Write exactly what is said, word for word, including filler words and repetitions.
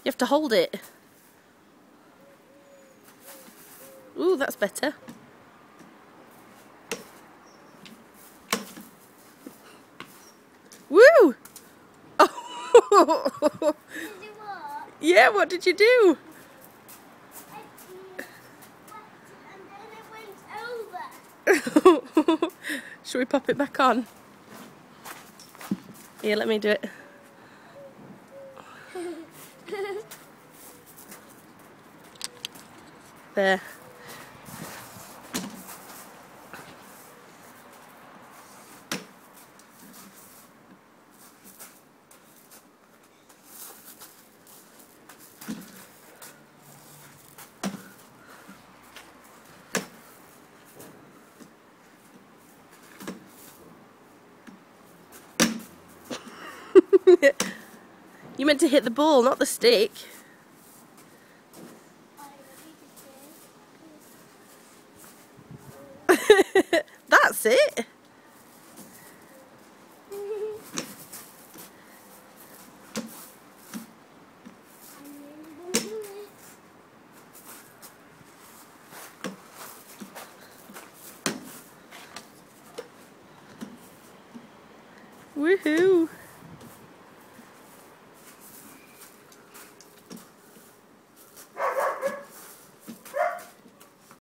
You have to hold it. Ooh, that's better. Woo! Oh. Did you what? Yeah, what did you do? I and then it went over. Shall we pop it back on? Here, let me do it. There. You meant to hit the ball, not the stick. That's it. Woohoo!